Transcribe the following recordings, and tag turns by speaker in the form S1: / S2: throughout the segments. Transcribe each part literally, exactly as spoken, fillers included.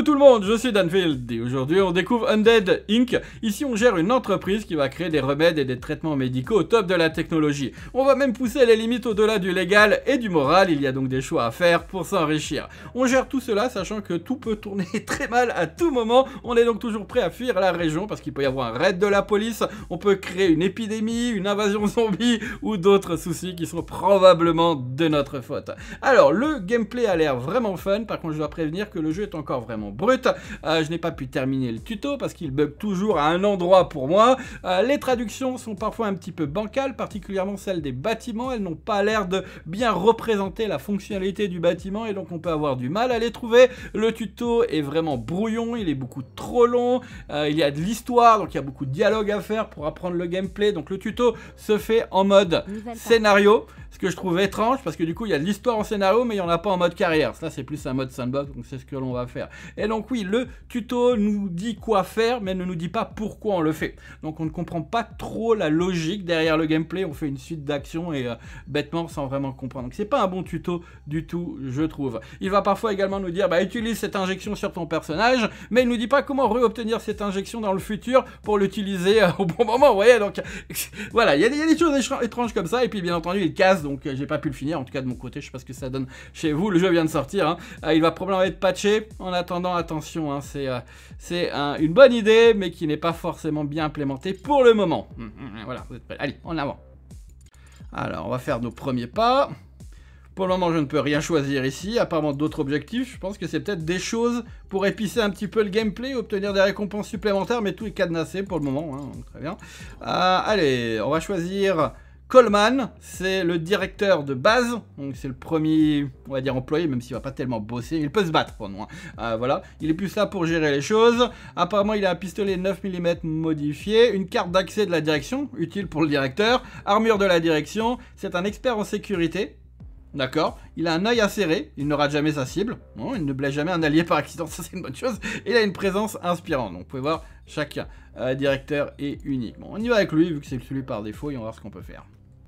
S1: Coucou tout le monde, je suis Danfield et aujourd'hui on découvre Undead Inc. Ici on gère une entreprise qui va créer des remèdes et des traitements médicaux au top de la technologie. On va même pousser les limites au-delà du légal et du moral, il y a donc des choix à faire pour s'enrichir. On gère tout cela sachant que tout peut tourner très mal à tout moment, on est donc toujours prêt à fuir la région parce qu'il peut y avoir un raid de la police, on peut créer une épidémie, une invasion zombie ou d'autres soucis qui sont probablement de notre faute. Alors le gameplay a l'air vraiment fun, par contre je dois prévenir que le jeu est encore vraiment brut, euh, je n'ai pas pu terminer le tuto parce qu'il bug toujours à un endroit pour moi, euh, les traductions sont parfois un petit peu bancales, particulièrement celles des bâtiments, elles n'ont pas l'air de bien représenter la fonctionnalité du bâtiment et donc on peut avoir du mal à les trouver. Le tuto est vraiment brouillon, il est beaucoup trop long, euh, il y a de l'histoire donc il y a beaucoup de dialogue à faire pour apprendre le gameplay, donc le tuto se fait en mode scénario, ce que je trouve étrange parce que du coup il y a de l'histoire en scénario mais il n'y en a pas en mode carrière, ça c'est plus un mode sandbox donc c'est ce que l'on va faire. Et donc oui, le tuto nous dit quoi faire mais ne nous dit pas pourquoi on le fait, donc on ne comprend pas trop la logique derrière le gameplay, on fait une suite d'actions et euh, bêtement sans vraiment comprendre, donc c'est pas un bon tuto du tout je trouve. Il va parfois également nous dire bah utilise cette injection sur ton personnage mais il nous dit pas comment réobtenir cette injection dans le futur pour l'utiliser euh, au bon moment, vous voyez, donc voilà, il y, y a des choses étranges comme ça et puis bien entendu il casse donc euh, j'ai pas pu le finir en tout cas de mon côté, je sais pas ce que ça donne chez vous, le jeu vient de sortir hein. euh, il va probablement être patché, en attendant attention hein, c'est euh, c'est un, une bonne idée mais qui n'est pas forcément bien implémentée pour le moment. Mmh, mmh, voilà, vous êtes prêts, allez en avant. Alors on va faire nos premiers pas. Pour le moment, je ne peux rien choisir ici, apparemment d'autres objectifs. Je pense que c'est peut-être des choses pour épicer un petit peu le gameplay, obtenir des récompenses supplémentaires, mais tout est cadenassé pour le moment. Hein, très bien. Euh, allez, on va choisir Coleman, c'est le directeur de base, donc c'est le premier, on va dire, employé, même s'il va pas tellement bosser, il peut se battre pour nous. Hein. Euh, voilà, il est plus là pour gérer les choses. Apparemment, il a un pistolet neuf millimètres modifié, une carte d'accès de la direction, utile pour le directeur, armure de la direction, c'est un expert en sécurité. D'accord, il a un œil acéré, il ne rate jamais sa cible, non, il ne blesse jamais un allié par accident, ça c'est une bonne chose, et il a une présence inspirante, donc vous pouvez voir, chaque euh, directeur est unique. Bon, on y va avec lui, vu que c'est celui par défaut, et on va voir ce qu'on peut faire.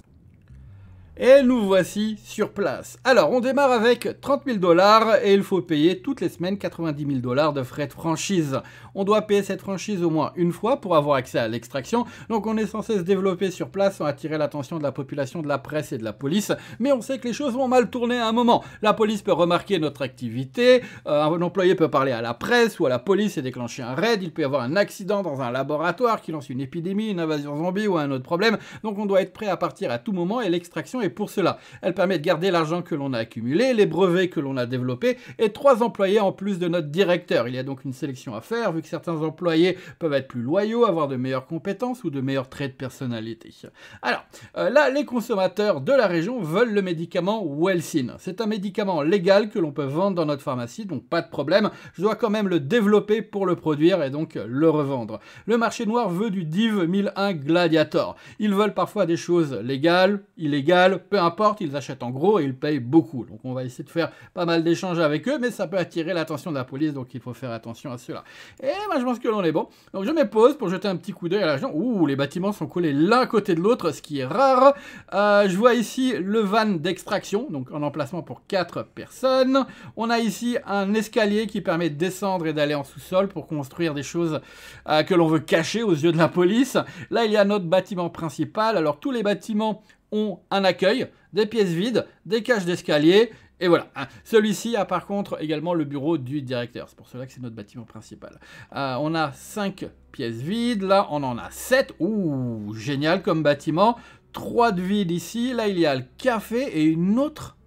S1: Et nous voici sur place. Alors, on démarre avec trente mille dollars et il faut payer toutes les semaines quatre-vingt-dix mille dollars de frais de franchise. On doit payer cette franchise au moins une fois pour avoir accès à l'extraction. Donc, on est censé se développer sur place sans attirer l'attention de la population, de la presse et de la police. Mais on sait que les choses vont mal tourner à un moment. La police peut remarquer notre activité. Euh, un employé peut parler à la presse ou à la police et déclencher un raid. Il peut y avoir un accident dans un laboratoire qui lance une épidémie, une invasion zombie ou un autre problème. Donc, on doit être prêt à partir à tout moment et l'extraction est pour cela. Elle permet de garder l'argent que l'on a accumulé, les brevets que l'on a développés et trois employés en plus de notre directeur. Il y a donc une sélection à faire vu que certains employés peuvent être plus loyaux, avoir de meilleures compétences ou de meilleurs traits de personnalité. Alors, euh, là, les consommateurs de la région veulent le médicament Wellsyn. C'est un médicament légal que l'on peut vendre dans notre pharmacie, donc pas de problème. Je dois quand même le développer pour le produire et donc le revendre. Le marché noir veut du Div mille un Gladiator. Ils veulent parfois des choses légales, illégales, peu importe. Importe, ils achètent en gros et ils payent beaucoup. Donc on va essayer de faire pas mal d'échanges avec eux, mais ça peut attirer l'attention de la police, donc il faut faire attention à cela. Et moi je pense que l'on est bon. Donc je me pose pour jeter un petit coup d'œil à la région. Ouh, les bâtiments sont collés l'un à côté de l'autre, ce qui est rare. Euh, je vois ici le van d'extraction, donc en emplacement pour quatre personnes. On a ici un escalier qui permet de descendre et d'aller en sous-sol pour construire des choses euh, que l'on veut cacher aux yeux de la police. Là il y a notre bâtiment principal. Alors tous les bâtiments ont un accueil, des pièces vides, des cages d'escalier, et voilà. Celui-ci a par contre également le bureau du directeur, c'est pour cela que c'est notre bâtiment principal. Euh, on a cinq pièces vides, là on en a sept, ouh, génial comme bâtiment, trois de vides ici, là il y a le café et une autre...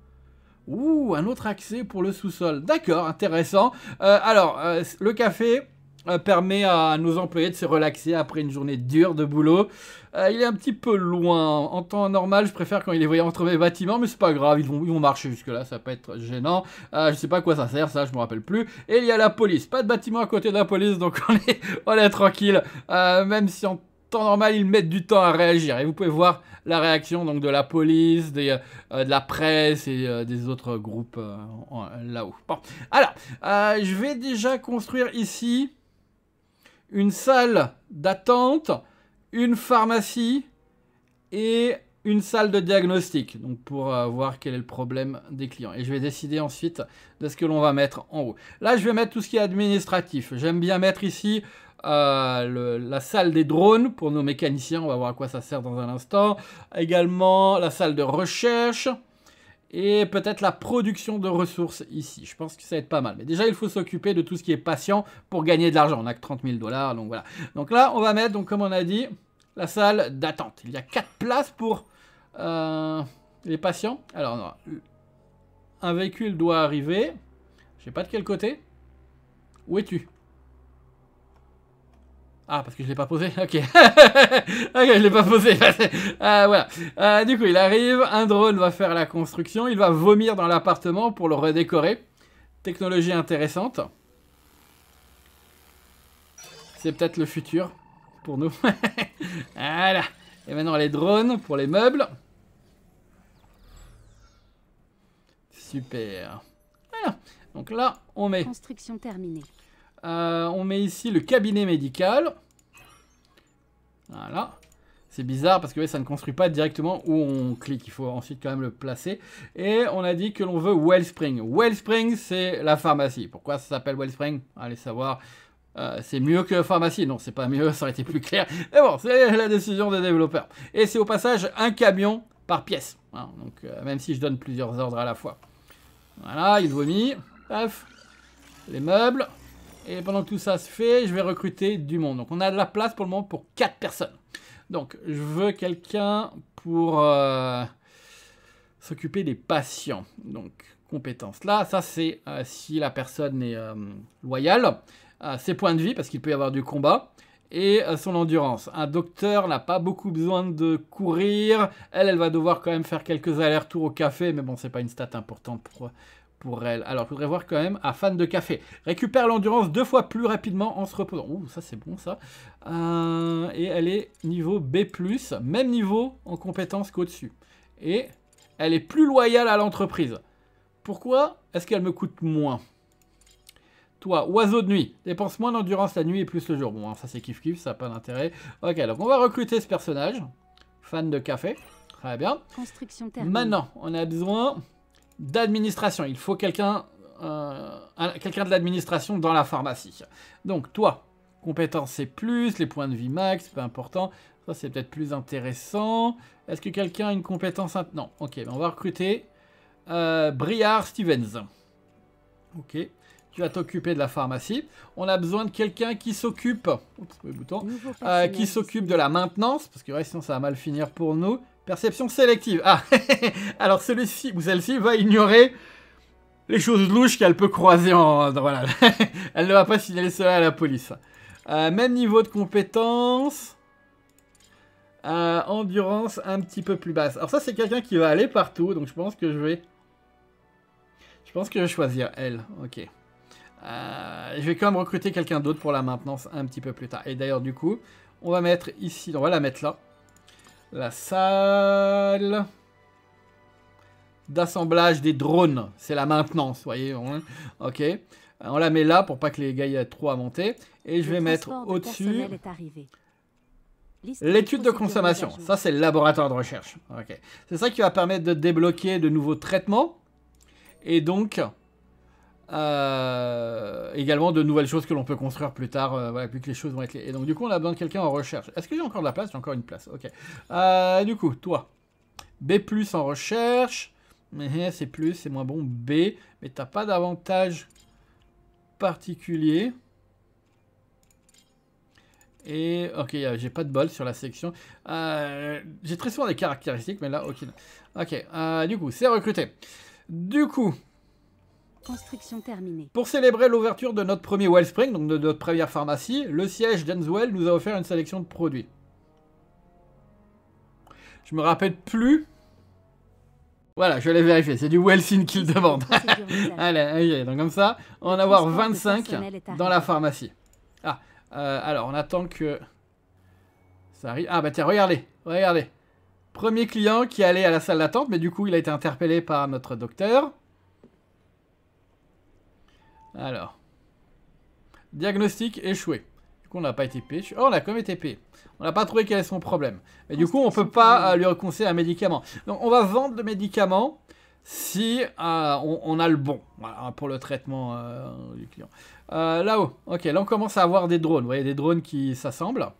S1: Ouh, un autre accès pour le sous-sol, d'accord, intéressant. Euh, alors, euh, le café... Euh, permet à nos employés de se relaxer après une journée dure de boulot. Euh, il est un petit peu loin. En temps normal, je préfère quand il est voyé entre mes bâtiments, mais c'est pas grave, ils vont, ils vont marcher jusque-là, ça peut être gênant. Euh, je sais pas à quoi ça sert, ça, je me rappelle plus. Et il y a la police. Pas de bâtiment à côté de la police, donc on est, on est tranquille. Euh, même si en temps normal, ils mettent du temps à réagir. Et vous pouvez voir la réaction donc, de la police, des, euh, de la presse et euh, des autres groupes euh, là-haut. Bon, alors, euh, je vais déjà construire ici une salle d'attente, une pharmacie et une salle de diagnostic, donc pour euh, voir quel est le problème des clients. Et je vais décider ensuite de ce que l'on va mettre en haut. Là, je vais mettre tout ce qui est administratif. J'aime bien mettre ici euh, le, la salle des drones pour nos mécaniciens. On va voir à quoi ça sert dans un instant. Également, la salle de recherche. Et peut-être la production de ressources ici. Je pense que ça va être pas mal. Mais déjà, il faut s'occuper de tout ce qui est patient pour gagner de l'argent. On n'a que trente mille dollars, donc voilà. Donc là, on va mettre, donc comme on a dit, la salle d'attente. Il y a quatre places pour euh, les patients. Alors, non, un véhicule doit arriver. Je sais pas de quel côté. Où es-tu? Ah, parce que je l'ai pas posé. Ok. Ok, je l'ai pas posé. euh, voilà. Euh, du coup, il arrive. Un drone va faire la construction. Il va vomir dans l'appartement pour le redécorer. Technologie intéressante. C'est peut-être le futur pour nous. Voilà. Et maintenant, les drones pour les meubles. Super. Voilà. Donc là, on met...
S2: Construction terminée.
S1: Euh, on met ici le cabinet médical. Voilà. C'est bizarre parce que ouais, ça ne construit pas directement où on clique. Il faut ensuite quand même le placer. Et on a dit que l'on veut Wellspring. Wellspring, c'est la pharmacie. Pourquoi ça s'appelle Wellspring? Allez savoir. Euh, c'est mieux que pharmacie. Non, c'est pas mieux, ça aurait été plus clair. Mais bon, c'est la décision des développeurs. Et c'est au passage un camion par pièce. Hein, donc, euh, même si je donne plusieurs ordres à la fois. Voilà, il vomit. Bref. Les meubles. Et pendant que tout ça se fait, je vais recruter du monde. Donc on a de la place pour le moment pour quatre personnes. Donc je veux quelqu'un pour euh, s'occuper des patients. Donc compétences là, ça c'est euh, si la personne est euh, loyale. Euh, ses points de vie, parce qu'il peut y avoir du combat. Et euh, son endurance. Un docteur n'a pas beaucoup besoin de courir. Elle, elle va devoir quand même faire quelques allers-retours au café. Mais bon, c'est pas une stat importante pour... pour elle. Alors, je voudrais voir quand même, à fan de café. Récupère l'endurance deux fois plus rapidement en se reposant. Ouh, ça c'est bon ça. Euh, et elle est niveau B plus, même niveau en compétence qu'au-dessus. Et elle est plus loyale à l'entreprise. Pourquoi est-ce qu'elle me coûte moins? Toi, oiseau de nuit, dépense moins d'endurance la nuit et plus le jour. Bon, ça c'est kiff-kiff, ça n'a pas d'intérêt. Ok, donc on va recruter ce personnage. Fan de café. Très bien.
S2: Construction terminée.
S1: Maintenant, on a besoin... d'administration. Il faut quelqu'un euh, quelqu'un de l'administration dans la pharmacie. Donc toi, compétence c'est plus, les points de vie max, peu important. Ça c'est peut-être plus intéressant. Est-ce que quelqu'un a une compétence... Non, ok, ben on va recruter euh, Briard Stevens. Ok, tu vas t'occuper de la pharmacie. On a besoin de quelqu'un qui s'occupe... Oups, le bouton. Euh, qui s'occupe de la maintenance, parce que ouais, sinon ça va mal finir pour nous. Perception sélective. Ah, alors celui-ci ou celle-ci va ignorer les choses louches qu'elle peut croiser en... Voilà. Elle ne va pas signaler cela à la police. Euh, même niveau de compétence. Euh, endurance un petit peu plus basse. Alors ça, c'est quelqu'un qui va aller partout. Donc je pense que je vais... Je pense que je vais choisir elle. Ok. Euh, je vais quand même recruter quelqu'un d'autre pour la maintenance un petit peu plus tard. Et d'ailleurs, du coup, on va mettre ici... On va la mettre là. La salle d'assemblage des drones. C'est la maintenance, vous voyez. Hein, ok. On la met là pour pas que les gars aient trop à monter. Et je vais mettre au-dessus l'étude de consommation. Ça, c'est le laboratoire de recherche. Ok. C'est ça qui va permettre de débloquer de nouveaux traitements. Et donc... Euh, également de nouvelles choses que l'on peut construire plus tard, euh, voilà, plus que les choses vont être... Et donc du coup on a besoin de quelqu'un en recherche. Est-ce que j'ai encore de la place? J'ai encore une place, ok. Euh, du coup, toi, B plus en recherche, mais c'est plus, c'est moins bon, B, mais t'as pas d'avantage particulier. Et, ok, j'ai pas de bol sur la section. Euh, j'ai très souvent des caractéristiques, mais là, ok. Ok, euh, du coup, c'est recruté. Du coup...
S2: Construction terminée.
S1: Pour célébrer l'ouverture de notre premier Wellspring, donc de notre première pharmacie, le siège d'Enswell nous a offert une sélection de produits. Je me rappelle plus. Voilà, je l'ai vérifié. C'est du Wellsin qu'il demande. Allez, ok, donc comme ça, on va en avoir vingt-cinq dans la pharmacie. Ah, euh, alors on attend que ça arrive. Ah bah tiens, regardez, regardez. Premier client qui allait à la salle d'attente, mais du coup il a été interpellé par notre docteur. Alors, diagnostic échoué. Du coup, on n'a pas été payé. Oh, on a quand même été payé. On n'a pas trouvé quel est son problème. Et du coup, on ne peut pas euh, lui conseiller un médicament. Donc, on va vendre le médicament si euh, on, on a le bon. Voilà, pour le traitement euh, du client. Euh, Là-haut. Ok, là, on commence à avoir des drones. Vous voyez, des drones qui s'assemblent.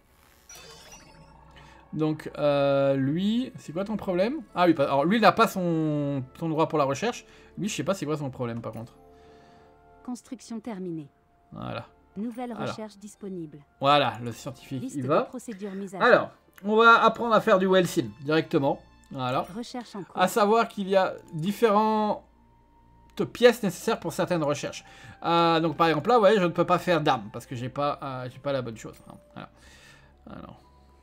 S1: Donc, euh, lui... C'est quoi ton problème? Ah oui, alors lui, il n'a pas son, son droit pour la recherche. Lui, je sais pas c'est quoi son problème, par contre.
S2: Construction terminée.
S1: Voilà.
S2: Nouvelle
S1: Alors.
S2: recherche disponible.
S1: Voilà, le scientifique,
S2: Liste
S1: il
S2: de
S1: va.
S2: procédures mises à
S1: Alors, on va apprendre à faire du Wellsin directement. Voilà.
S2: jour. Recherche en cours.
S1: À savoir qu'il y a différentes pièces nécessaires pour certaines recherches. Euh, donc, par exemple, là, ouais, je ne peux pas faire d'armes parce que j'ai pas, euh, j'ai pas la bonne chose. Hein. Voilà. Alors.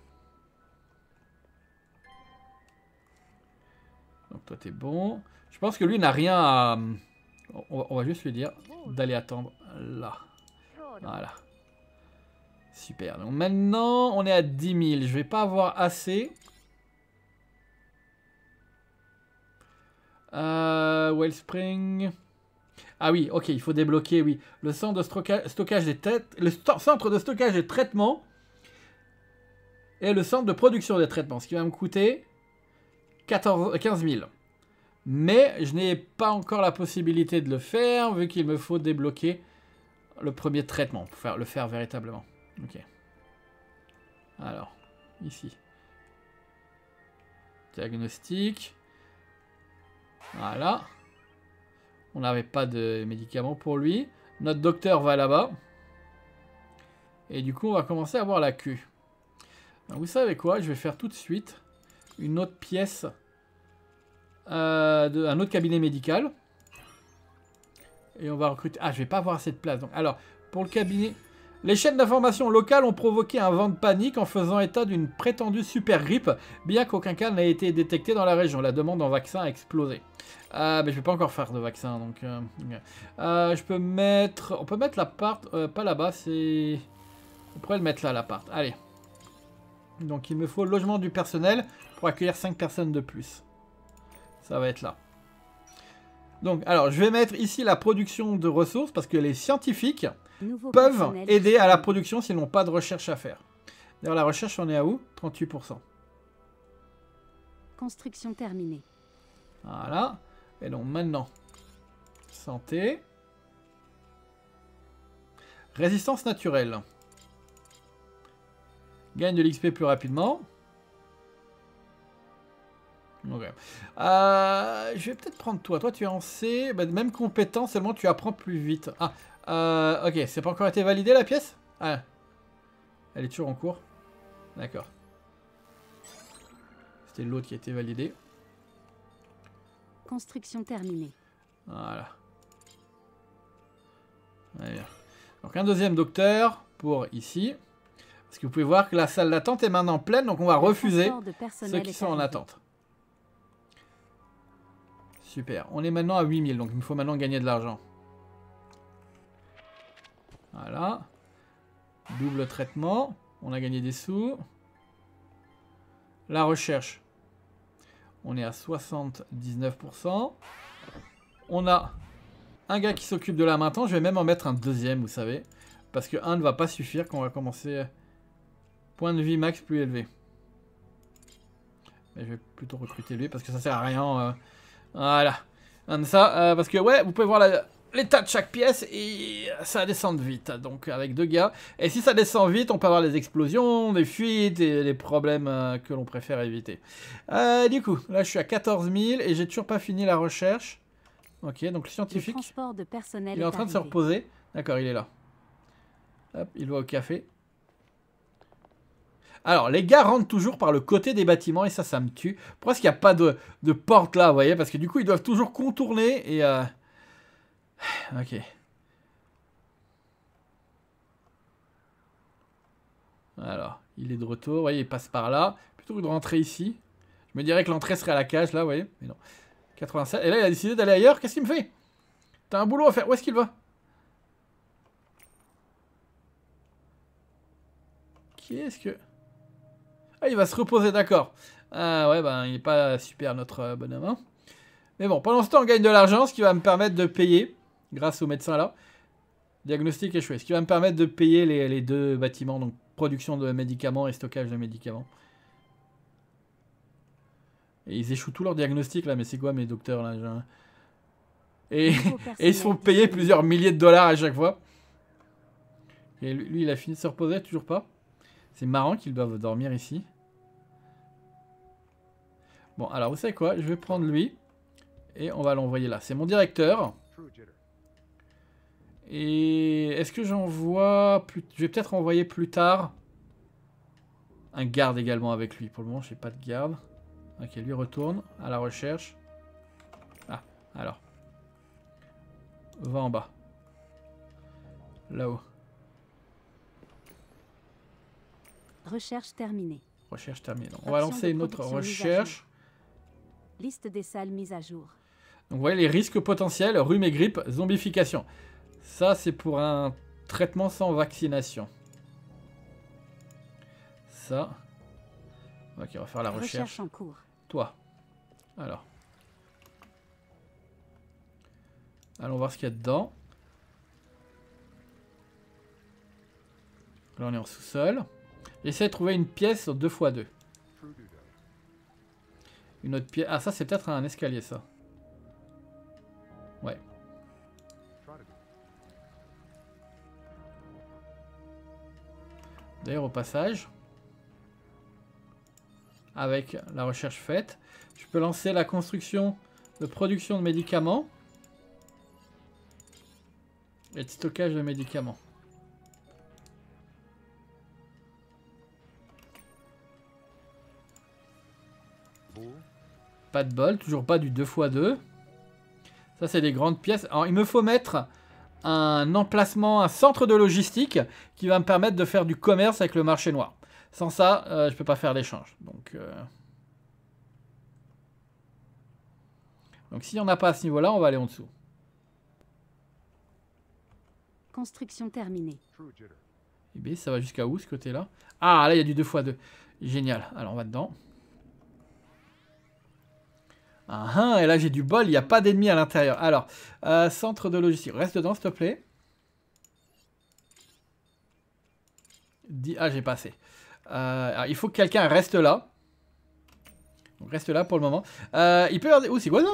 S1: Donc, toi, t'es bon. Je pense que lui n'a rien à... On va, on va juste lui dire d'aller attendre là. Voilà. Super. Donc maintenant, on est à dix mille. Je vais pas avoir assez. Euh, Wellspring. Ah oui, ok, il faut débloquer, oui. Le centre de stocka stockage des têtes. Le centre de stockage des traitements. Et le centre de production des traitements. Ce qui va me coûter quatorze, quinze mille. Mais je n'ai pas encore la possibilité de le faire, vu qu'il me faut débloquer le premier traitement pour faire, le faire véritablement. Ok. Alors, ici. Diagnostic. Voilà. On n'avait pas de médicaments pour lui. Notre docteur va là-bas. Et du coup, on va commencer à avoir la queue. Alors, vous savez quoi? Je vais faire tout de suite une autre pièce. Euh, de, un autre cabinet médical. Et on va recruter... Ah, je vais pas avoir assez de place. Donc, alors, pour le cabinet... Les chaînes d'information locales ont provoqué un vent de panique en faisant état d'une prétendue super grippe, bien qu'aucun cas n'ait été détecté dans la région. La demande en vaccin a explosé. Euh, mais je vais pas encore faire de vaccin, donc... Euh, okay. euh, je peux mettre... On peut mettre l'appart... Euh, pas là-bas, c'est... On pourrait le mettre là, l'appart. Allez. Donc, il me faut logement du personnel pour accueillir cinq personnes de plus. Ça va être là. Donc, alors, je vais mettre ici la production de ressources parce que les scientifiques
S2: Nouveau
S1: peuvent
S2: personnel
S1: aider à la
S2: disponible.
S1: production s'ils n'ont pas de recherche à faire. D'ailleurs, la recherche, on est à où? trente-huit pour cent.
S2: Construction terminée.
S1: Voilà. Et donc, maintenant, santé. Résistance naturelle. Gagne de l'X P plus rapidement. Ok. Euh, je vais peut-être prendre toi. Toi, tu es en C. Bah, même compétence, seulement tu apprends plus vite. Ah, euh, ok. C'est pas encore été validé la pièce? Ah, elle est toujours en cours. D'accord. C'était l'autre qui a été validé.
S2: Construction terminée.
S1: Voilà. Allez. Donc un deuxième docteur pour ici. Parce que vous pouvez voir que la salle d'attente est maintenant pleine. Donc on va
S2: Le
S1: refuser
S2: transport de personnel
S1: ceux qui
S2: est
S1: sont en
S2: arrivé.
S1: attente. Super. On est maintenant à huit mille. Donc il me faut maintenant gagner de l'argent. Voilà. Double traitement. On a gagné des sous. La recherche. On est à soixante-dix-neuf pour cent. On a un gars qui s'occupe de la maintenance. Je vais même en mettre un deuxième, vous savez. Parce que un ne va pas suffire quand on va commencer. Point de vie max plus élevé. Mais je vais plutôt recruter lui parce que ça sert à rien. Euh, voilà. Comme ça, euh, parce que ouais, vous pouvez voir la, l'état de chaque pièce et ça descend vite. Donc avec deux gars. Et si ça descend vite, on peut avoir des explosions, des fuites et des problèmes euh, que l'on préfère éviter. Euh, du coup, là je suis à quatorze mille et j'ai toujours pas fini la recherche. Ok, donc le
S2: Le
S1: scientifique,
S2: transport de personnel
S1: il est en train de se
S2: arrivé.
S1: reposer. D'accord, il est là. Hop, il va au café. Alors, les gars rentrent toujours par le côté des bâtiments et ça, ça me tue. Pourquoi est-ce qu'il n'y a pas de, de porte là, vous voyez? Parce que du coup, ils doivent toujours contourner et... Euh... Ok. Alors, il est de retour. Vous voyez, il passe par là. Plutôt que de rentrer ici. Je me dirais que l'entrée serait à la cage là, vous voyez? Mais non. quatre-vingt-sept. Et là, il a décidé d'aller ailleurs. Qu'est-ce qu'il me fait? T'as un boulot à faire. Où est-ce qu'il va? Qu'est-ce que... Ah, il va se reposer, d'accord. Ah ouais, ben, il n'est pas super, notre euh, bonhomme. Hein. Mais bon, pendant ce temps, on gagne de l'argent, ce qui va me permettre de payer, grâce au médecin là. Diagnostic échoué. Ce qui va me permettre de payer les, les deux bâtiments. Donc production de médicaments et stockage de médicaments. Et ils échouent tous leurs diagnostics là. Mais c'est quoi mes docteurs là genre... et, et ils se font payer plusieurs milliers de dollars à chaque fois. Et lui, lui il a fini de se reposer, toujours pas. C'est marrant qu'ils doivent dormir ici. Bon, alors vous savez quoi? Je vais prendre lui. Et on va l'envoyer là. C'est mon directeur. Et est-ce que j'envoie... Plus... Je vais peut-être envoyer plus tard un garde également avec lui. Pour le moment, je n'ai pas de garde. Ok, lui retourne à la recherche. Ah, alors. Va en bas. Là-haut.
S2: Recherche terminée.
S1: Recherche terminée. Donc, on va lancer une autre recherche.
S2: Liste des salles mises à jour.
S1: Donc vous voyez les risques potentiels, rhume et grippe, zombification. Ça c'est pour un traitement sans vaccination. Ça. Ok, on va faire la recherche.
S2: Recherche en cours.
S1: Toi. Alors. Allons voir ce qu'il y a dedans. Là on est en sous-sol. J'essaie de trouver une pièce deux fois deux. Une autre pièce. Ah, ça, c'est peut-être un escalier, ça. Ouais. D'ailleurs, au passage, avec la recherche faite, je peux lancer la construction de production de médicaments et de stockage de médicaments. Pas de bol, toujours pas du deux fois deux. Ça, c'est des grandes pièces. Alors, il me faut mettre un emplacement, un centre de logistique qui va me permettre de faire du commerce avec le marché noir. Sans ça, euh, je peux pas faire d'échange. Donc, euh... Donc s'il n'y en a pas à ce niveau-là, on va aller en dessous.
S2: Construction terminée.
S1: Et bien, ça va jusqu'à où, ce côté-là? Ah, là, il y a du deux fois deux. Génial. Alors, on va dedans. Ah, ah, et là j'ai du bol, il n'y a pas d'ennemis à l'intérieur. Alors, euh, centre de logistique. Reste dedans, s'il te plaît. Ah, j'ai pas assez. Euh, alors, il faut que quelqu'un reste là. Donc, reste là pour le moment. Euh, il peut y avoir des... Oh, c'est quoi ça?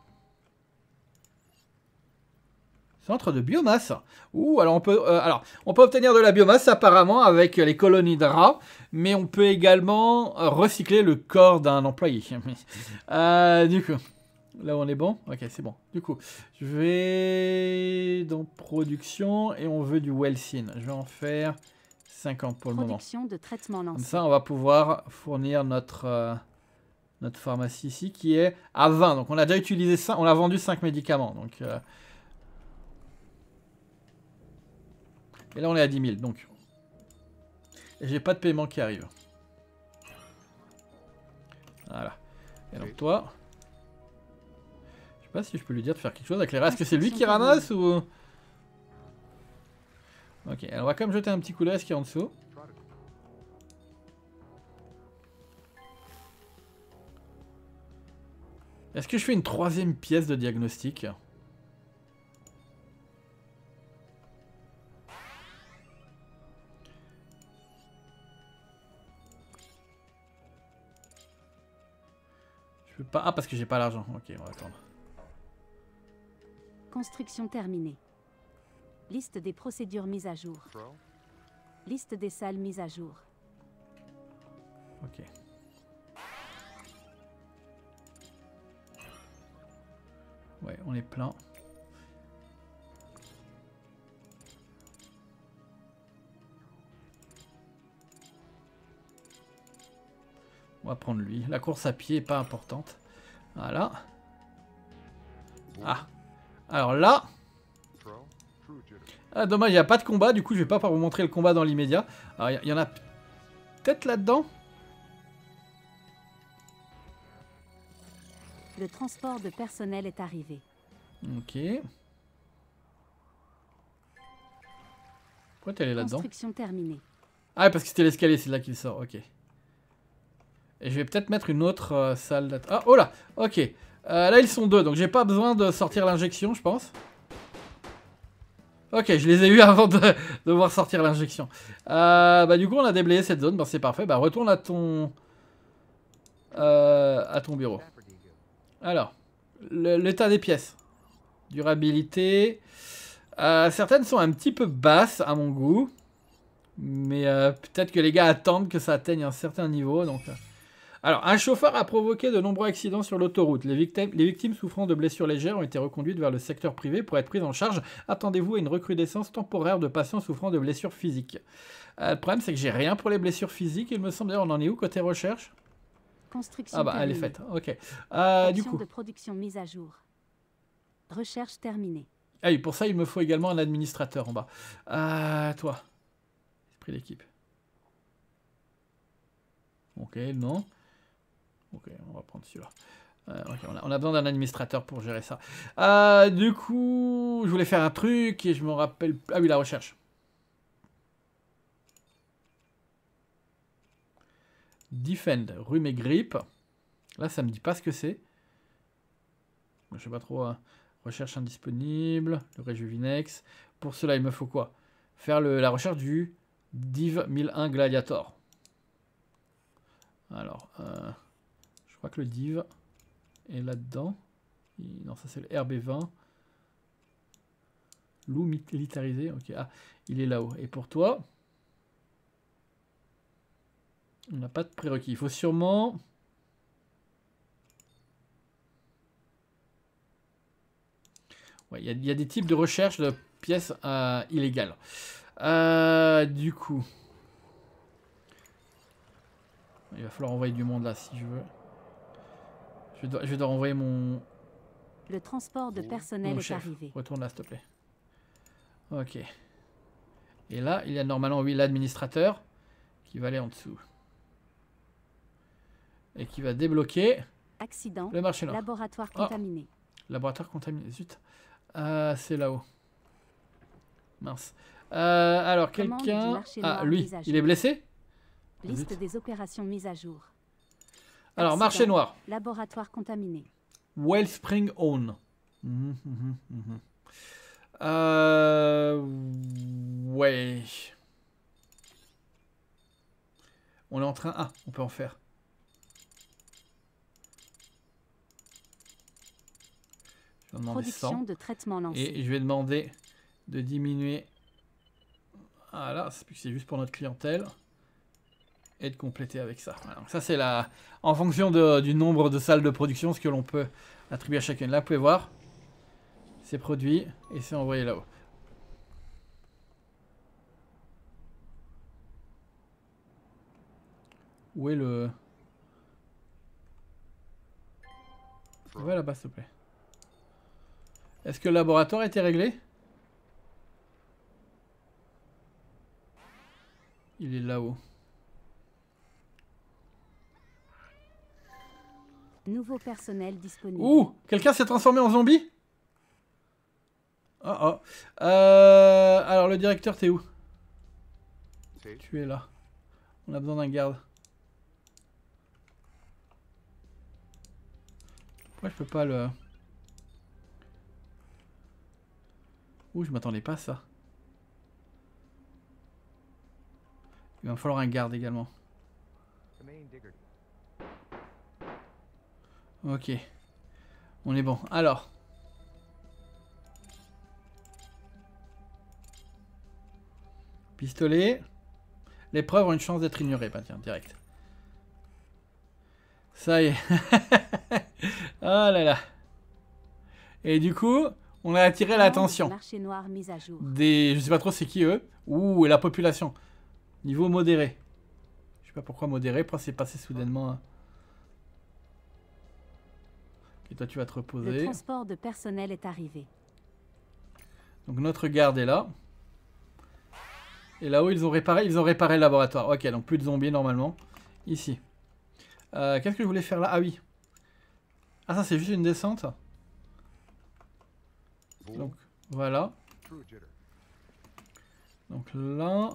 S1: Centre de biomasse. Ouh, alors on peut, euh, alors on peut obtenir de la biomasse apparemment avec les colonies de rats, mais on peut également euh, recycler le corps d'un employé. euh, du coup, là où on est bon. Ok, c'est bon. Du coup, je vais dans production et on veut du Wellsyn. Je vais en faire cinquante pour le moment.
S2: Production de traitement lancé.
S1: Comme ça, on va pouvoir fournir notre euh, notre pharmacie ici qui est à vingt. Donc on a déjà utilisé cinq, on a vendu cinq médicaments. Donc euh, et là, on est à dix mille, donc. Et j'ai pas de paiement qui arrive. Voilà. Et donc, toi. Je sais pas si je peux lui dire de faire quelque chose avec les rats. Est-ce que c'est lui qui ramasse ou. Ok, alors on va quand même jeter un petit coup d'œil à ce qu'il y a en dessous. Est-ce que je fais une troisième pièce de diagnostic ? Je peux pas... Ah, parce que j'ai pas l'argent. Ok, on va attendre.
S2: Construction terminée. Liste des procédures mises à jour. Liste des salles mises à jour.
S1: Ok. Ouais, on est plein. On va prendre lui. La course à pied est pas importante. Voilà. Ah. Alors là. Ah, dommage, il n'y a pas de combat. Du coup, je vais pas pouvoir vous montrer le combat dans l'immédiat. Alors, il y, y en a peut-être là-dedans.
S2: Le transport de personnel est arrivé.
S1: Ok. Pourquoi t'es allé là-dedans?
S2: Construction terminée.
S1: Ah, parce que c'était l'escalier, c'est là qu'il sort. Ok. Et je vais peut-être mettre une autre euh, salle d'attente. Ah, oh là. Ok. Euh, là, ils sont deux, donc j'ai pas besoin de sortir l'injection, je pense. Ok, je les ai eu avant de, de voir sortir l'injection. Euh, bah du coup, on a déblayé cette zone. Bah c'est parfait. Bah retourne à ton... Euh, à ton bureau. Alors, l'état des pièces. Durabilité. Euh, certaines sont un petit peu basses à mon goût. Mais euh, peut-être que les gars attendent que ça atteigne un certain niveau. Donc... Euh... Alors, un chauffeur a provoqué de nombreux accidents sur l'autoroute. Les victimes, les victimes souffrant de blessures légères ont été reconduites vers le secteur privé pour être prises en charge. Attendez-vous à une recrudescence temporaire de patients souffrant de blessures physiques. Euh, le problème, c'est que j'ai rien pour les blessures physiques. Il me semble, d'ailleurs, on en est où côté recherche?
S2: Construction
S1: Ah bah,
S2: terminée.
S1: elle est faite. Ok. Euh, du coup.
S2: de production mise à jour. Recherche terminée.
S1: Ah oui, pour ça, il me faut également un administrateur en bas. Euh, toi. Esprit d'équipe. Ok, non. Ok, on va prendre celui-là. Euh, okay, on, a, on a besoin d'un administrateur pour gérer ça. Euh, du coup, je voulais faire un truc et je me rappelle... Ah oui, la recherche. Defend, rhume et grippe. Là, ça me dit pas ce que c'est. Je sais pas trop. Hein. Recherche indisponible. Le Rejuvinex. Pour cela, il me faut quoi? Faire le, la recherche du Div mille un Gladiator. Alors, euh, je crois que le Div est là-dedans. Non, ça c'est le R B vingt. Loup militarisé. Ok. Ah, il est là-haut. Et pour toi, on n'a pas de prérequis. Il faut sûrement... Ouais, il y, y a des types de recherche de pièces euh, illégales. Euh, du coup... Il va falloir envoyer du monde là si je veux. Je dois, je dois renvoyer mon...
S2: Le transport de personnel
S1: mon
S2: est
S1: chef.
S2: arrivé.
S1: Retourne là s'il te plaît. Ok. Et là, il y a normalement, oui, l'administrateur qui va aller en dessous. Et qui va débloquer...
S2: Accident.
S1: Le marché noir.
S2: Laboratoire
S1: Oh.
S2: contaminé.
S1: Laboratoire contaminé. Zut. Euh, c'est là-haut. Mince. Euh, alors, quelqu'un... Ah, lui, il est blessé?
S2: Liste Zut. Des opérations mises à jour.
S1: Alors, accident. Marché noir.
S2: Laboratoire contaminé.
S1: Wellspring Own. Mmh, mmh, mmh. Euh... Ouais. On est en train... Ah, on peut en faire. Je vais demander
S2: Production
S1: cent.
S2: de traitement lancé.
S1: Et je vais demander de diminuer... Ah là, c'est juste pour notre clientèle. Et de compléter avec ça. Voilà, donc ça, c'est la... En fonction de, du nombre de salles de production, ce que l'on peut attribuer à chacune. Là, vous pouvez voir. C'est produit et c'est envoyé là-haut. Où est le... Va là-bas, s'il te plaît. Est-ce que le laboratoire a été réglé? Il est là-haut.
S2: Nouveau personnel disponible.
S1: Ouh! Quelqu'un s'est transformé en zombie? Oh oh. Euh, alors, le directeur, t'es où? Tu es là. On a besoin d'un garde. Pourquoi je peux pas le... Ouh, je m'attendais pas à ça. Il va me falloir un garde également. Ok. On est bon. Alors. Pistolet. Les preuves ont une chance d'être ignorées. Bah tiens, direct. Ça y est. Oh là là. Et du coup, on a attiré l'attention.
S2: Marché noir mis à jour.
S1: Des... Je sais pas trop c'est qui eux. Ouh, et la population. Niveau modéré. Je sais pas pourquoi modéré. Pourquoi c'est passé soudainement. Hein. Et toi, tu vas te reposer.
S2: Le transport de personnel est arrivé.
S1: Donc notre garde est là. Et là-haut, ils ont réparé, ils ont réparé le laboratoire. Ok, donc plus de zombies normalement. Ici. Euh, Qu'est-ce que je voulais faire là? Ah oui. Ah ça, c'est juste une descente. Donc voilà. Donc là.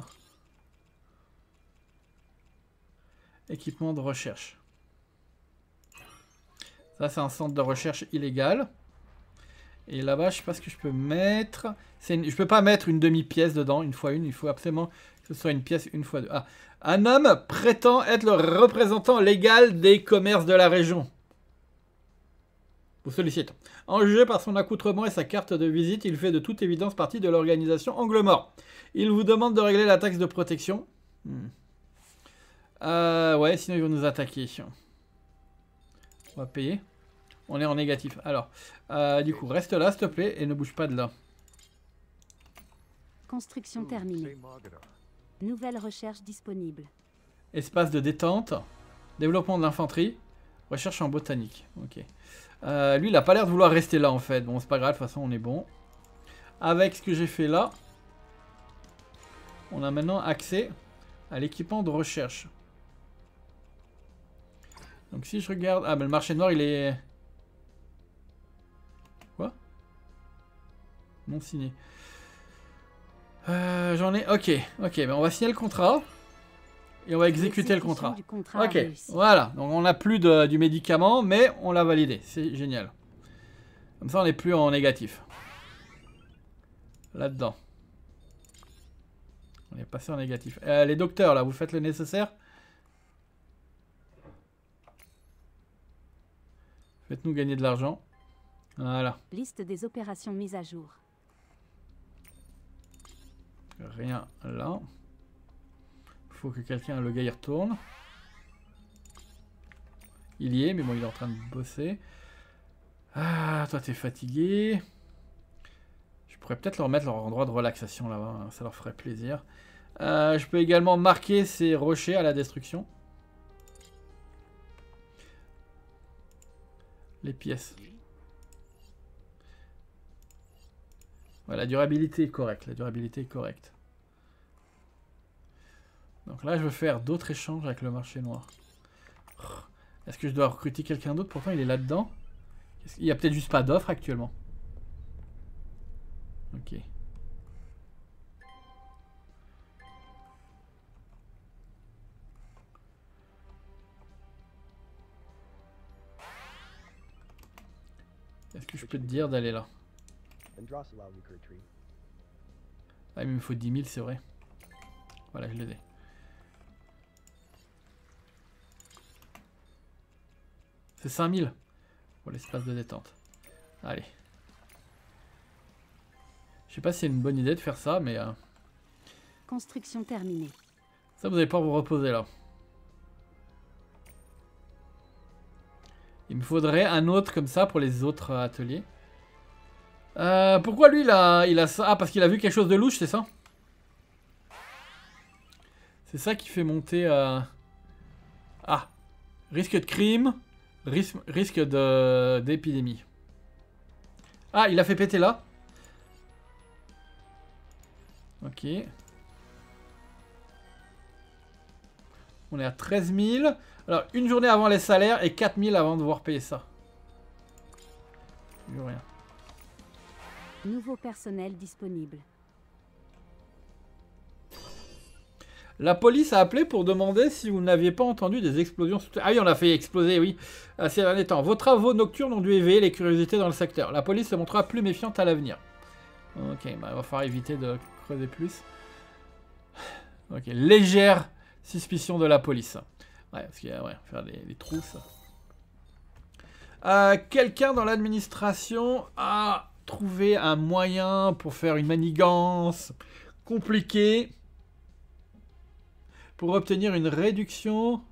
S1: Équipement de recherche. Ça, c'est un centre de recherche illégal. Et là-bas, je sais pas ce que je peux mettre. Une... Je peux pas mettre une demi-pièce dedans, une fois une. Il faut absolument que ce soit une pièce une fois deux. Ah. Un homme prétend être le représentant légal des commerces de la région. Vous sollicite. En jugé par son accoutrement et sa carte de visite, il fait de toute évidence partie de l'organisation Angle Mort. Il vous demande de régler la taxe de protection. Hmm. Euh, ouais, sinon ils vont nous attaquer. On va payer. On est en négatif. Alors, euh, du coup, reste là, s'il te plaît, et ne bouge pas de là.
S2: Construction terminée. Nouvelle recherche disponible.
S1: Espace de détente. Développement de l'infanterie. Recherche en botanique. Ok. Euh, lui, il a pas l'air de vouloir rester là, en fait. Bon, c'est pas grave, de toute façon, on est bon. Avec ce que j'ai fait là, on a maintenant accès à l'équipement de recherche. Donc, si je regarde... Ah, mais le marché noir, il est... Quoi? Non signé. Euh, J'en ai... Ok, ok, mais on va signer le contrat. Et on va exécuter le contrat. contrat ok, voilà. Donc on n'a plus de, du médicament, mais on l'a validé. C'est génial. Comme ça, on n'est plus en négatif. Là-dedans. On est passé en négatif. Euh, les docteurs, là, vous faites le nécessaire. Faites-nous gagner de l'argent. Voilà.
S2: Liste des opérations mises à jour.
S1: Rien là. Faut que quelqu'un, le gars, y retourne. Il y est, mais bon, il est en train de bosser. Ah, toi, t'es fatigué. Je pourrais peut-être leur mettre leur endroit de relaxation là-bas. Hein, ça leur ferait plaisir. Euh, je peux également marquer ces rochers à la destruction. Les pièces. Ouais, la durabilité est correcte. La durabilité est correcte. Donc là, je veux faire d'autres échanges avec le marché noir. Est-ce que je dois recruter quelqu'un d'autre? Pourtant, il est là-dedans. Il n'y a peut-être juste pas d'offre actuellement. Ok. Est-ce que je peux te dire d'aller là? Ah, mais il me faut dix mille, c'est vrai. Voilà, je les ai. C'est cinq mille pour l'espace de détente. Allez. Je sais pas si c'est une bonne idée de faire ça, mais... Euh...
S2: Construction terminée.
S1: Ça, vous allez pas vous reposer là. Il me faudrait un autre comme ça pour les autres ateliers. Euh, pourquoi lui, il a, il a ça? Ah, parce qu'il a vu quelque chose de louche, c'est ça? C'est ça qui fait monter... Euh... Ah. Risque de crime. Risque, risque de d'épidémie. Ah, il a fait péter là. Ok. On est à treize mille. Alors, une journée avant les salaires et quatre mille avant de devoir payer ça. Toujours rien.
S2: Nouveau personnel disponible.
S1: La police a appelé pour demander si vous n'aviez pas entendu des explosions. Ah oui, on l'a fait exploser, oui, ces derniers temps. Vos travaux nocturnes ont dû éveiller les curiosités dans le secteur. La police se montrera plus méfiante à l'avenir. Ok, bah, il va falloir éviter de creuser plus. Ok, légère suspicion de la police. Ouais, parce qu'il y a, ouais, faire des, des trousses. Euh, Quelqu'un dans l'administration a trouvé un moyen pour faire une manigance compliquée. Pour obtenir une réduction,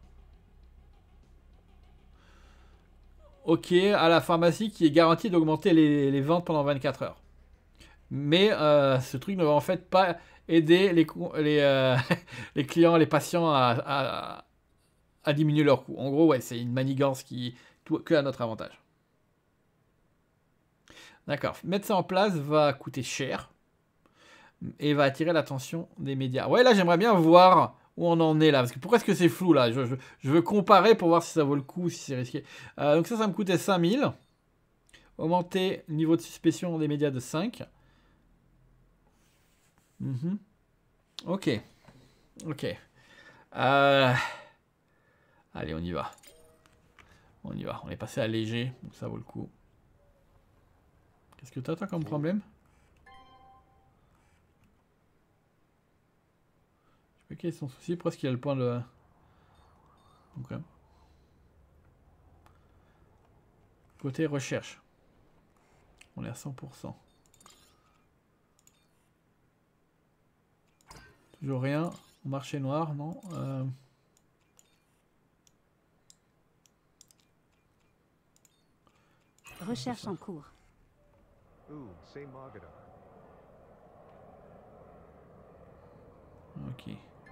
S1: ok, à la pharmacie qui est garantie d'augmenter les, les ventes pendant vingt-quatre heures. Mais euh, ce truc ne va en fait pas aider les, les, euh, les clients, les patients à, à, à diminuer leurs coûts. En gros, ouais, c'est une manigance qui que à notre avantage. D'accord. Mettre ça en place va coûter cher et va attirer l'attention des médias. Ouais, là, j'aimerais bien voir où on en est là. Parce que pourquoi est-ce que c'est flou là? je, je, je veux comparer pour voir si ça vaut le coup, si c'est risqué. Euh, donc ça, ça me coûtait cinq mille. Augmenter le niveau de suspicion des médias de cinq. Mm-hmm. Ok. Ok. Euh... Allez, on y va. On y va. On est passé à léger, donc ça vaut le coup. Qu'est-ce que t'as toi comme problème? Je sais pas quel est son souci, pourquoi est-ce qu'il a le point de... Ok. Côté recherche. On est à cent pour cent. Toujours rien. Marché noir, non euh...
S2: Recherche en cours.
S1: Ok.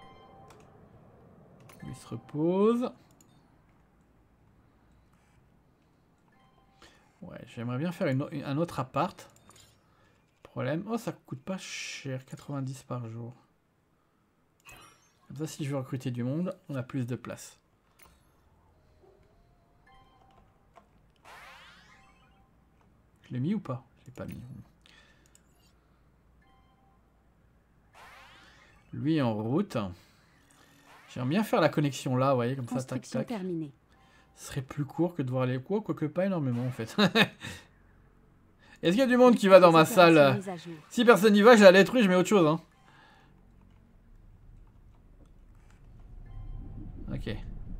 S1: Il se repose. Ouais, j'aimerais bien faire une, un autre appart. Problème. Oh, ça coûte pas cher. quatre-vingt-dix par jour. Comme ça, si je veux recruter du monde, on a plus de place. Je l'ai mis ou pas? Je l'ai pas mis. Lui en route. J'aimerais bien faire la connexion là, vous voyez, comme ça, tac, tac.
S2: Terminée.
S1: Ce serait plus court que de voir les quoi, quoique pas énormément en fait. Est-ce qu'il y a du monde qui va dans ma salle? Si personne n'y va, je la détruis, je mets autre chose. Hein. Ok.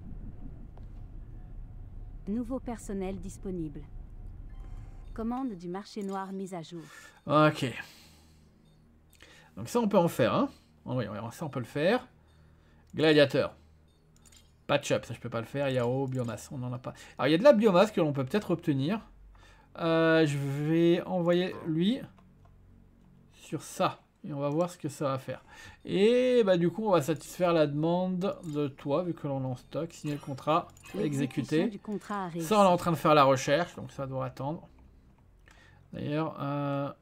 S2: Nouveau personnel disponible. Commande du marché noir mise à jour.
S1: Ok. Donc ça, on peut en faire. Hein. Oh, oui, ça, on peut le faire. Gladiateur. Patch-up, ça je peux pas le faire. Yao, biomasse, on n'en a pas. Alors il y a de la biomasse que l'on peut peut-être obtenir. Euh, je vais envoyer lui sur ça. Et on va voir ce que ça va faire. Et bah du coup on va satisfaire la demande de toi, vu que l'on est en stock. Signer le contrat, exécuter.
S2: Du contrat
S1: ça on est en train de faire la recherche, donc ça doit attendre. D'ailleurs, euh...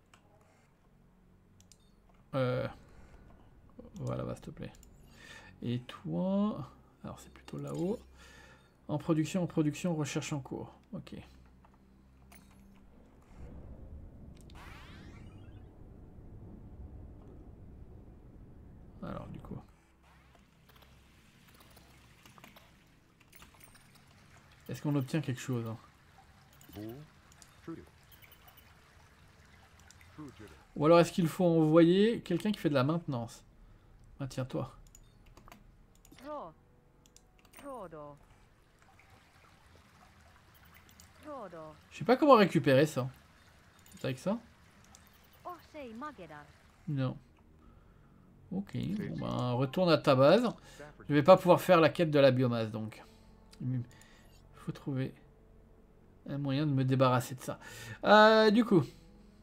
S1: Euh... voilà, bah, s'il te plaît. Et toi... Alors c'est plutôt là-haut. En production, en production, recherche en cours. Ok. Alors du coup. Est-ce qu'on obtient quelque chose hein? Ou alors est-ce qu'il faut envoyer quelqu'un qui fait de la maintenance? Ah tiens toi. Je sais pas comment récupérer ça. C'est avec ça? Non. Ok, bon ben retourne à ta base. Je vais pas pouvoir faire la quête de la biomasse donc. Il faut trouver un moyen de me débarrasser de ça. Euh, du coup.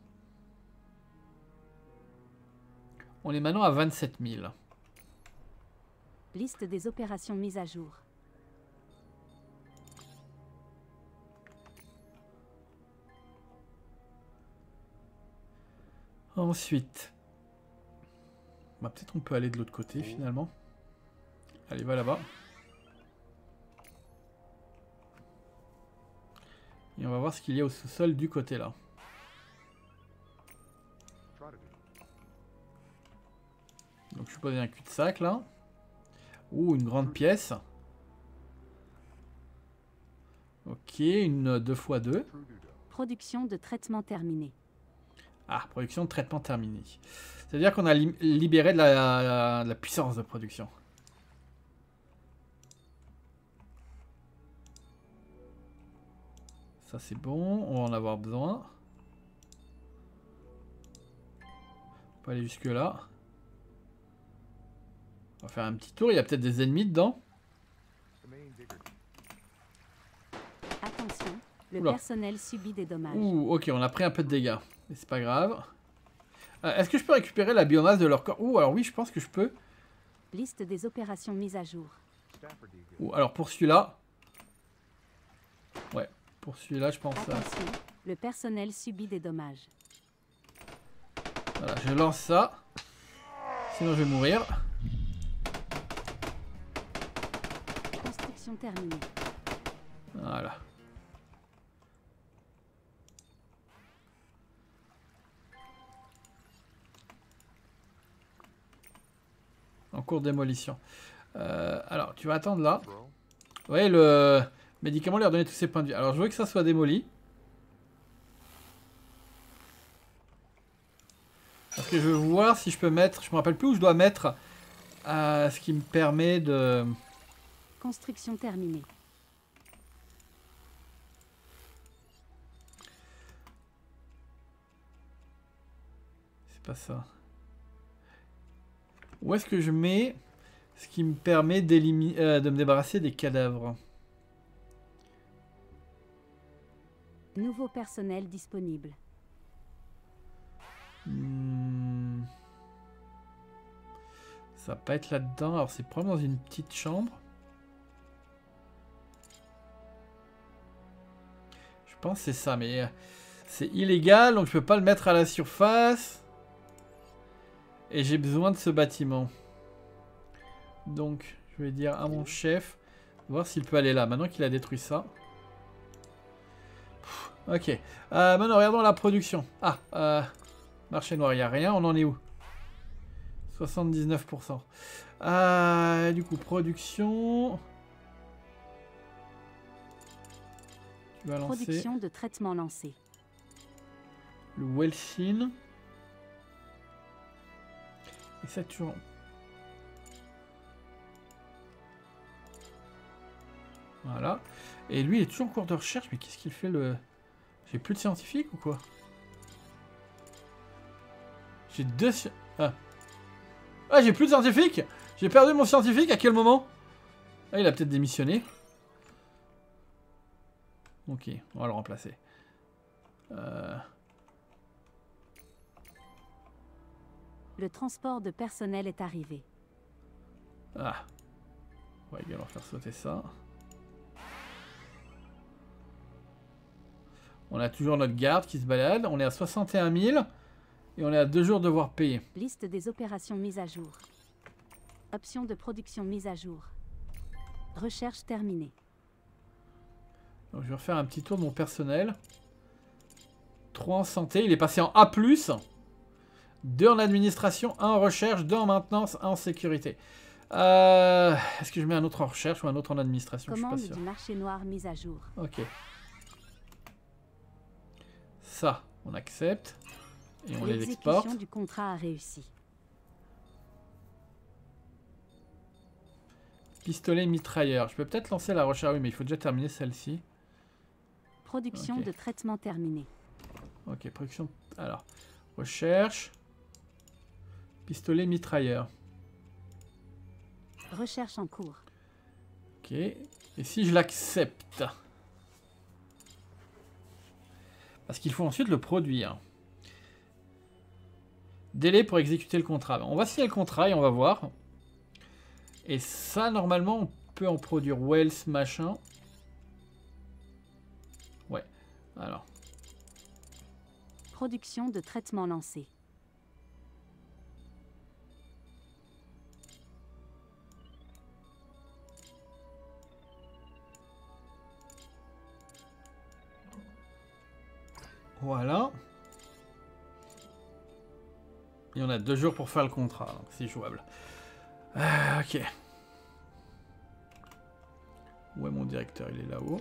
S1: On est maintenant à vingt-sept mille.
S2: Liste des opérations mises à jour.
S1: Ensuite, bah, peut-être on peut aller de l'autre côté finalement. Allez, va là-bas. Et on va voir ce qu'il y a au sous-sol du côté là. Donc je suppose qu'il y a un cul-de-sac là. Ouh, une grande pièce. Ok, une deux fois deux.
S2: Production de traitement terminée.
S1: Ah, production de traitement terminée. C'est-à-dire qu'on a li libéré de la, de la puissance de production. Ça c'est bon, on va en avoir besoin. On peut aller jusque là. On va faire un petit tour, il y a peut-être des ennemis dedans.
S2: Attention, le
S1: Oula.
S2: personnel subit des dommages.
S1: Ouh, ok, on a pris un peu de dégâts. Mais c'est pas grave. Euh, Est-ce que je peux récupérer la biomasse de leur corps? Ouh, alors oui, je pense que je peux.
S2: Liste des opérations mises à jour.
S1: Ouh, alors pour celui-là. Ouais, pour celui-là, je pense.
S2: Attention, le personnel subit des dommages.
S1: Voilà, je lance ça. Sinon, je vais mourir.
S2: Construction terminée.
S1: Voilà. En cours de démolition. Euh, alors, tu vas attendre là. Vous voyez, le médicament lui a donné tous ses points de vie. Alors, je veux que ça soit démoli. Parce que je veux voir si je peux mettre... Je me rappelle plus où je dois mettre euh, ce qui me permet de...
S2: Construction terminée.
S1: C'est pas ça. Où est-ce que je mets ce qui me permet euh, de me débarrasser des cadavres?
S2: Nouveau personnel disponible.
S1: Hmm. Ça va pas être là-dedans. Alors c'est probablement dans une petite chambre. Je pense que c'est ça, mais euh, c'est illégal, donc je peux pas le mettre à la surface. Et j'ai besoin de ce bâtiment. Donc je vais dire à mon chef, voir s'il peut aller là, maintenant qu'il a détruit ça. Pff, ok. Euh, maintenant regardons la production. Ah, euh, marché noir, il n'y a rien, on en est où? soixante-dix-neuf pour cent. Euh, du coup, production... Tu vas lancer...
S2: Production de traitement lancée.
S1: Le Welsin. Et ça toujours... Voilà. Et lui, il est toujours en cours de recherche, mais qu'est-ce qu'il fait le... J'ai plus de scientifiques ou quoi? J'ai deux... Ah. Ah, j'ai plus de scientifiques. J'ai perdu mon scientifique, à quel moment? Ah, il a peut-être démissionné. Ok, on va le remplacer. Euh...
S2: Le transport de personnel est arrivé.
S1: Ah. On va également faire sauter ça. On a toujours notre garde qui se balade. On est à soixante et un mille. Et on est à deux jours de devoir payer.
S2: Liste des opérations mises à jour. Option de production mise à jour. Recherche terminée.
S1: Donc je vais refaire un petit tour de mon personnel. trois en santé. Il est passé en A plus. deux en administration, un en recherche, deux en maintenance, un en sécurité. Euh, Est-ce que je mets un autre en recherche ou un autre en administration?
S2: Commande
S1: Je suis pas sûr.
S2: du marché noir mise à jour.
S1: Ok. Ça, on accepte. Et on les exporte.
S2: L'exécution du contrat a réussi.
S1: Pistolet mitrailleur. Je peux peut-être lancer la recherche. Oui, mais il faut déjà terminer celle-ci.
S2: Production
S1: okay.
S2: de traitement terminée.
S1: Ok, production... Alors, recherche. Pistolet mitrailleur.
S2: Recherche en cours.
S1: Ok. Et si je l'accepte? Parce qu'il faut ensuite le produire. Délai pour exécuter le contrat. On va signer le contrat et on va voir. Et ça, normalement, on peut en produire Wells, machin. Ouais. Alors.
S2: Production de traitement lancé.
S1: Voilà. Et on a deux jours pour faire le contrat, donc c'est jouable. Euh, ok. Où est mon directeur? Il est là-haut.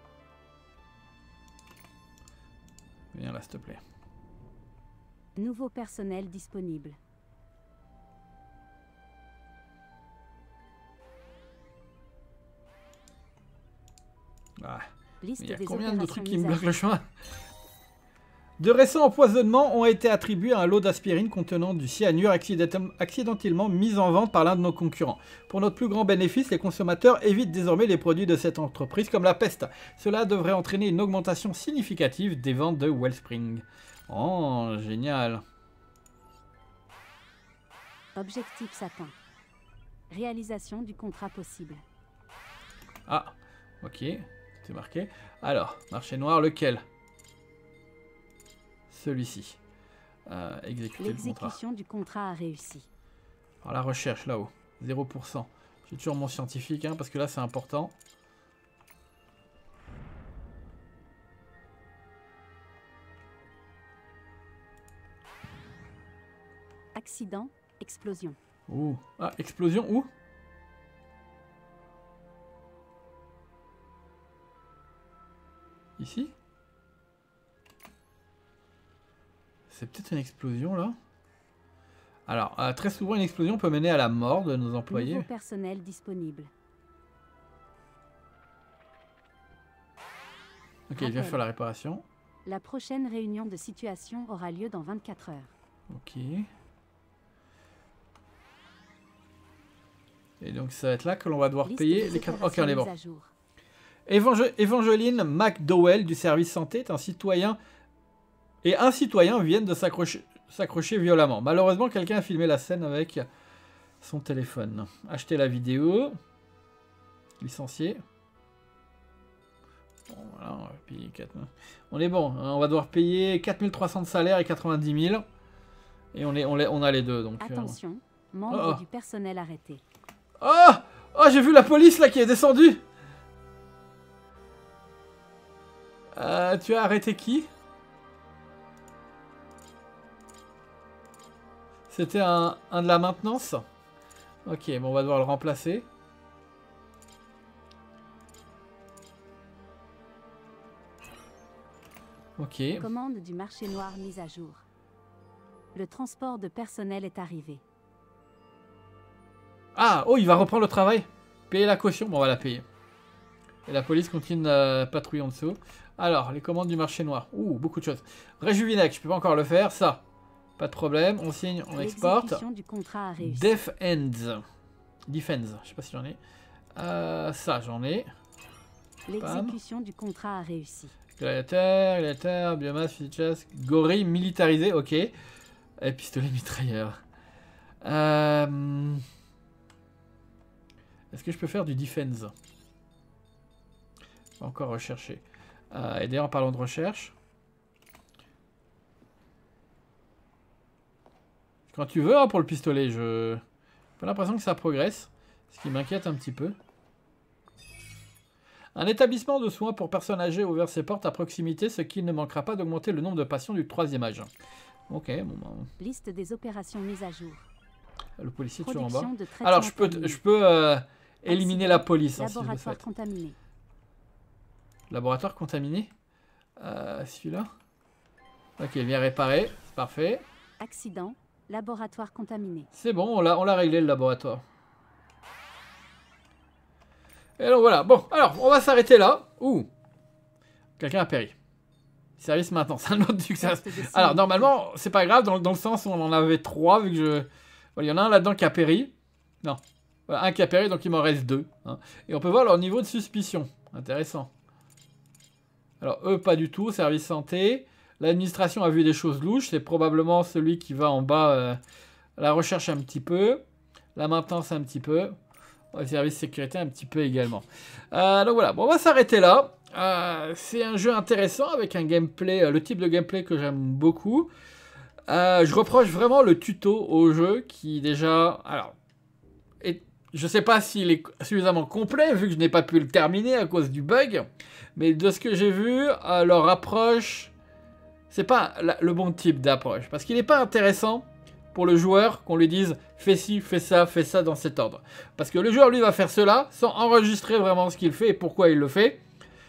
S1: Viens là, s'il te plaît.
S2: Nouveau personnel disponible.
S1: Ah.
S2: Liste
S1: Il y a
S2: des
S1: combien de trucs qui me
S2: mises à
S1: bloquent le chemin? De récents empoisonnements ont été attribués à un lot d'aspirine contenant du cyanure accidentellement mis en vente par l'un de nos concurrents. Pour notre plus grand bénéfice, les consommateurs évitent désormais les produits de cette entreprise comme la peste. Cela devrait entraîner une augmentation significative des ventes de Wellspring. Oh, génial.
S2: Objectif atteint. Réalisation du contrat possible.
S1: Ah, ok, c'est marqué. Alors, marché noir, lequel? Celui-ci. Euh, exécuter le contrat.
S2: L'exécution du contrat a réussi.
S1: Alors la recherche là-haut, zéro pour cent. J'ai toujours mon scientifique, hein, parce que là c'est important.
S2: Accident, explosion.
S1: Ouh. Ah, explosion où? Ici? C'est peut-être une explosion là. Alors, euh, très souvent, une explosion peut mener à la mort de nos employés.
S2: Nouveau personnel disponible.
S1: Ok, il vient faire la réparation.
S2: La prochaine réunion de situation aura lieu dans vingt-quatre heures.
S1: Ok. Et donc ça va être là que l'on va devoir
S2: Liste
S1: payer
S2: des
S1: les quatre... Ok,
S2: opérations
S1: on est bon.
S2: mises à jour.
S1: Évangé- Evangeline McDowell du service santé est un citoyen... Et un citoyen viennent de s'accrocher s'accrocher violemment. Malheureusement, quelqu'un a filmé la scène avec son téléphone. Acheter la vidéo. Licencier. Bon, voilà, on va payer quatre mille. On est bon, hein, on va devoir payer quatre mille trois cents de salaire et quatre-vingt-dix mille. Et on, est, on, est, on a les deux. Donc,
S2: Attention,
S1: euh...
S2: membre
S1: oh, oh.
S2: du personnel arrêté.
S1: Oh, oh, j'ai vu la police là qui est descendue. Euh, tu as arrêté qui? C'était un, un de la maintenance? Ok, bon, on va devoir le remplacer. Ok.
S2: Commande du marché noir mise à jour. Le transport de personnel est arrivé.
S1: Ah, oh, il va reprendre le travail. Payer la caution, bon, on va la payer. Et la police continue de patrouiller en dessous. Alors, les commandes du marché noir. Ouh, beaucoup de choses. Réjuvinec, je peux pas encore le faire. Ça, pas de problème. On signe, on exporte.
S2: L'exécution du contrat a réussi.
S1: Defense. Defense, je sais pas si j'en ai. Euh, ça, j'en ai.
S2: L'exécution du contrat a réussi.
S1: Gladiateur, gladiateur, biomasse, fusil gorille militarisé, ok. Et pistolet mitrailleur. Euh... Est-ce que je peux faire du defense? On va encore rechercher. Euh, et d'ailleurs, en parlant de recherche. Quand tu veux, hein, pour le pistolet, je... J'ai pas l'impression que ça progresse. Ce qui m'inquiète un petit peu. Un établissement de soins pour personnes âgées a ouvert ses portes à proximité, ce qui ne manquera pas d'augmenter le nombre de patients du troisième âge. Ok, bon bah...
S2: Liste des opérations mises à jour.
S1: Le policier est toujours en bas.
S2: Production de traitements
S1: Alors je peux,
S2: terminés.
S1: je peux euh, éliminer
S2: Accident.
S1: la police hein, si je le
S2: Laboratoire
S1: souhaite.
S2: contaminé.
S1: Laboratoire contaminé. Euh, Celui-là. Ok, il vient réparer. C'est parfait.
S2: Accident. Laboratoire contaminé.
S1: C'est bon, on l'a on l'a réglé le laboratoire. Et donc voilà. Bon, alors, on va s'arrêter là. Ouh. Quelqu'un a péri. Service maintenant. C'est un autre succès. Alors, normalement, c'est pas grave dans, dans le sens où on en avait trois, vu que je... Voilà, il y en a un là-dedans qui a péri. Non. Voilà, un qui a péri, donc il m'en reste deux. Hein. Et on peut voir leur niveau de suspicion. Intéressant. Alors, eux, pas du tout. Service santé. L'administration a vu des choses louches. C'est probablement celui qui va en bas. Euh, la recherche un petit peu. La maintenance un petit peu. Le service sécurité un petit peu également. Euh, donc voilà, bon, on va s'arrêter là. Euh, c'est un jeu intéressant avec un gameplay, euh, le type de gameplay que j'aime beaucoup. Euh, je reproche vraiment le tuto au jeu qui déjà... Alors, est, je sais pas s'il est suffisamment complet vu que je n'ai pas pu le terminer à cause du bug. Mais de ce que j'ai vu, euh, leur approche... C'est pas la, le bon type d'approche. Parce qu'il n'est pas intéressant pour le joueur qu'on lui dise fais ci, fais ça, fais ça dans cet ordre. Parce que le joueur lui va faire cela sans enregistrer vraiment ce qu'il fait et pourquoi il le fait.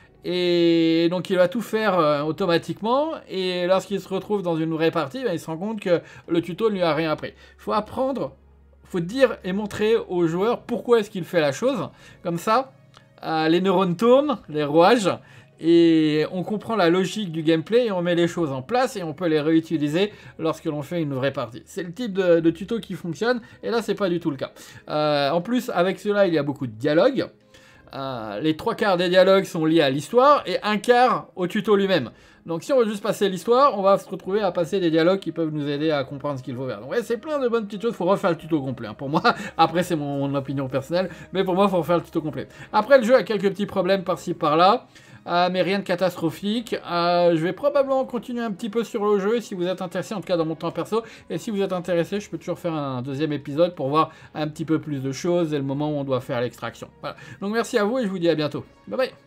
S1: Et donc il va tout faire euh, automatiquement et lorsqu'il se retrouve dans une vraie partie, ben, il se rend compte que le tuto ne lui a rien appris. Il faut apprendre, il faut dire et montrer au joueur pourquoi est-ce qu'il fait la chose. Comme ça, euh, les neurones tournent, les rouages. Et on comprend la logique du gameplay et on met les choses en place et on peut les réutiliser lorsque l'on fait une vraie partie. C'est le type de, de tuto qui fonctionne et là c'est pas du tout le cas. Euh, en plus avec cela il y a beaucoup de dialogues. Euh, les trois quarts des dialogues sont liés à l'histoire et un quart au tuto lui-même. Donc si on veut juste passer l'histoire, on va se retrouver à passer des dialogues qui peuvent nous aider à comprendre ce qu'il faut faire. Donc ouais, c'est plein de bonnes petites choses, il faut refaire le tuto complet. Hein. Pour moi, après c'est mon, mon opinion personnelle, mais pour moi il faut refaire le tuto complet. Après le jeu a quelques petits problèmes par-ci par-là. Euh, mais rien de catastrophique. Euh, je vais probablement continuer un petit peu sur le jeu si vous êtes intéressé, en tout cas dans mon temps perso. Et si vous êtes intéressé, je peux toujours faire un deuxième épisode pour voir un petit peu plus de choses et le moment où on doit faire l'extraction. Voilà. Donc merci à vous et je vous dis à bientôt. Bye bye.